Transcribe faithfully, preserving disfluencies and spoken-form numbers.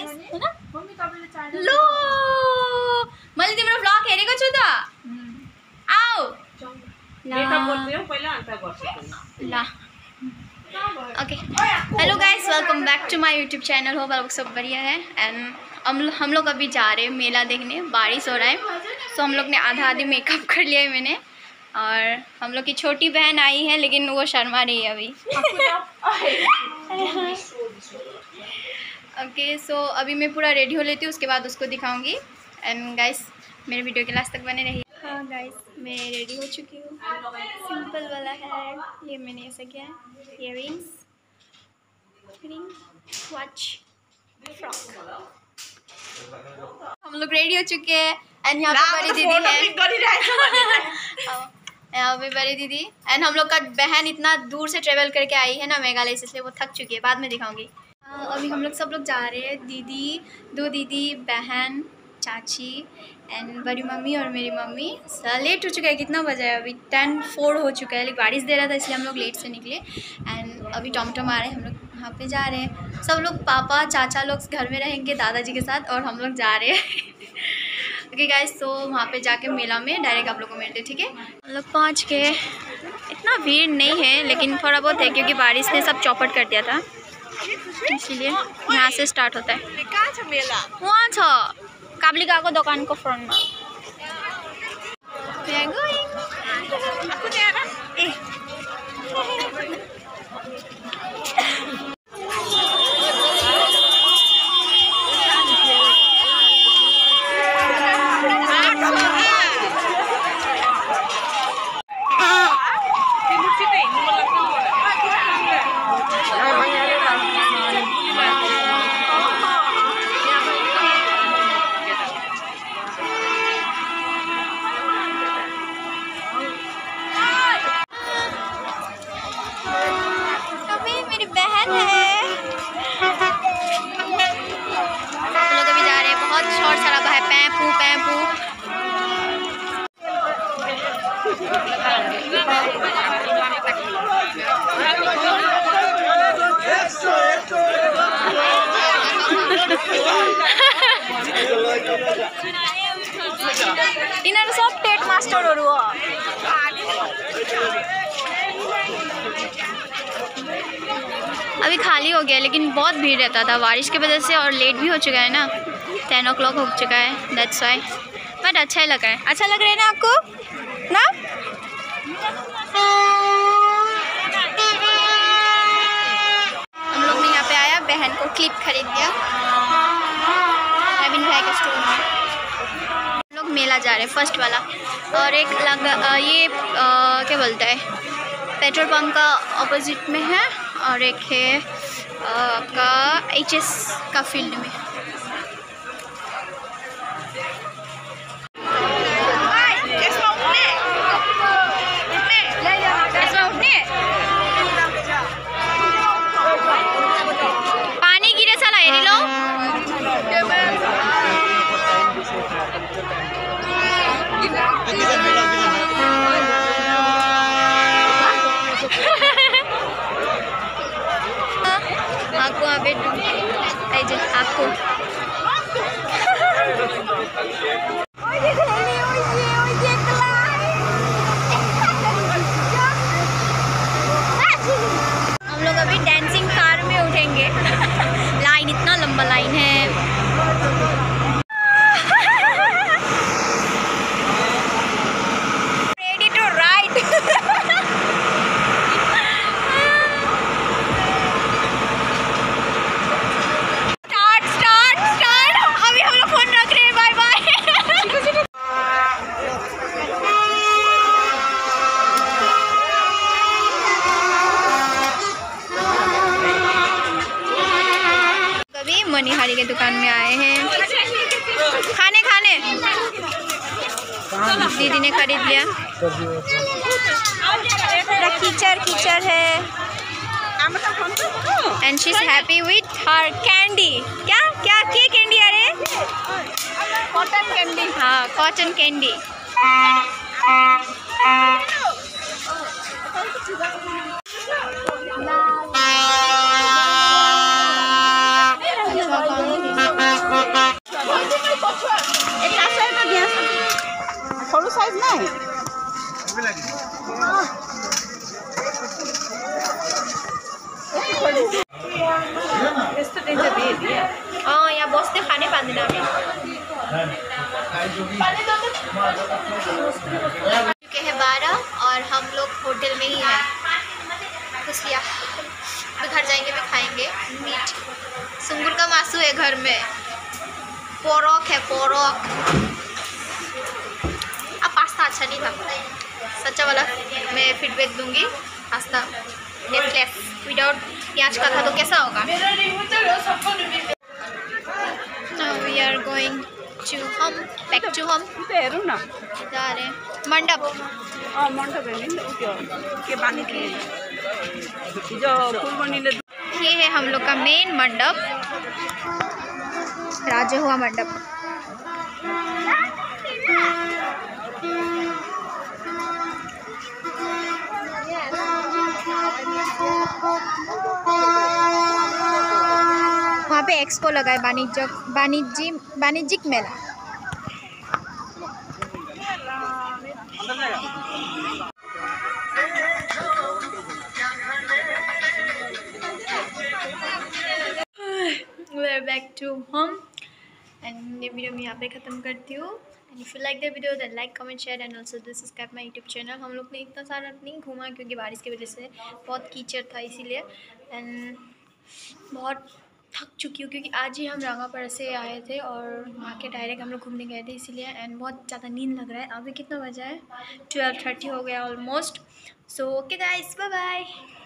Guys हैन mummy तपाईले charger लो मैले तिम्रो भ्लग हेरेको छु त आऊ मेकअप गर्दियौ पहिला अन्त गर्छु ल okay hello guys welcome back to my YouTube channel hope आप सब बढ़िया है एंड हम हम लोग अभी जा रहे हैं मेला देखने। बारिश हो रहा है तो हम लोग ने आधा आधी मेकअप कर लिया है मैंने और हम लोग की छोटी बहन आई है लेकिन वो शर्मा रही है अभी। ओके सो अभी मैं पूरा रेडी हो लेती हूँ उसके बाद उसको दिखाऊंगी एंड गाइस मेरे वीडियो के लास्ट तक बने रहिए। हाँ गाइस मैं रेडी हो चुकी हूँ। सिंपल वाला है ये मैंने ऐसा किया है इयररिंग्स रिंग वॉच फ्रॉक। हम लोग रेडी हो चुके हैं एंड यहाँ पे बड़ी दीदी है यहाँ पे बड़ी दीदी एंड हम लोग का बहन इतना दूर से ट्रेवल करके आई है ना मेघालय से इसलिए वो थक चुकी है बाद में दिखाऊंगी। अभी हम लोग सब लोग जा रहे हैं दीदी दो दीदी बहन चाची एंड बड़ी मम्मी और मेरी मम्मी। लेट हो चुका है कितना बजा है अभी टेन फोर हो चुका है लेकिन बारिश दे रहा था इसलिए हम लोग लेट से निकले एंड अभी टमटम आ रहे हैं हम लोग वहाँ पे जा रहे हैं। सब लोग पापा चाचा लोग घर में रहेंगे दादाजी के साथ और हम लोग जा रहे हैं। ओके गाइस तो वहाँ पे जाके मेला में डायरेक्ट आप लोग को मिलते ठीक है। हम लोग पहुँच गए। इतना भीड़ नहीं है लेकिन थोड़ा बहुत है क्योंकि बारिश ने सब चौपट कर दिया था इसीलिए यहाँ से स्टार्ट होता है। वहाँ छ काबली गएको दोकानको फ्रन्टमा। इन्होंने सब टेट मास्टर हो अभी खाली हो गया लेकिन बहुत भीड़ रहता था बारिश की वजह से और लेट भी हो चुका है ना टेन ओ क्लॉक हो चुका है दैट्स वाई बट अच्छा ही लग रहा है। अच्छा लग रहा है ना आपको ना? हम लोग ने यहाँ पे आया बहन को क्लिप खरीद दिया नवीन भाई के स्टोर में। हम लोग मेला जा रहे हैं फर्स्ट वाला और एक लग ये आ, क्या बोलता है पेट्रोल पंप का ऑपोजिट में है और एक है आपका एच एस का फील्ड में। पानी गिरे साला हेरी लो आपको वहाँ पे आपको हम लोग अभी डांसिंग कार में उठेंगे। लाइन इतना लंबा लाइन है। रेडी टू राइड मनीहारी के दुकान में आए हैं खाने खाने दीदी ने खरीद लिया। कीचड़ कीचड़ है and she is happy with her candy. क्या क्या क्या कैंडी? अरे कॉटन कैंडी। हाँ कॉटन कैंडी। अँ यहाँ बस्ने खानै पाउँदैन हामी चुके हैं बारह और हम लोग होटल में ही हैं इसलिए अभी घर जाएंगे भी खाएंगे मीट। सुंगुर का मासू है घर में, पोरक है पोरक। अब पास्ता अच्छा नहीं था, सच्चा वाला मैं फीडबैक दूंगी। पास्ता टेस्टलेस विदाउट प्याज का था तो कैसा होगा। Now we are going to home, back to home. हेरौँ न जा रहे हैं मंडप। अँ मण्डप हेर्ने नि त्यो के बानी थिए हिजो फुलमणिले ये है हम लोग का मेन मंडप, राजा हुआ मंडप। वहाँ पे एक्सपो लगा है, वाणिज्य वाणिज्य वाणिज्यिक मेला। We are back to home and ये वीडियो मैं यहाँ पे ख़त्म करती हूँ। And if you like the video then like comment share and also do subscribe my YouTube channel. हम लोग ने इतना सारा नहीं घूमा क्योंकि बारिश की वजह से बहुत कीचड़ था इसीलिए, एंड बहुत थक चुकी हूँ क्योंकि आज ही हम रंगापारा से आए थे और वहाँ के डायरेक्ट हम लोग घूमने गए थे इसीलिए, एंड बहुत ज़्यादा नींद लग रहा है। अभी कितना बजा है, ट्वेल्व थर्टी हो गया almost. So okay guys, bye bye.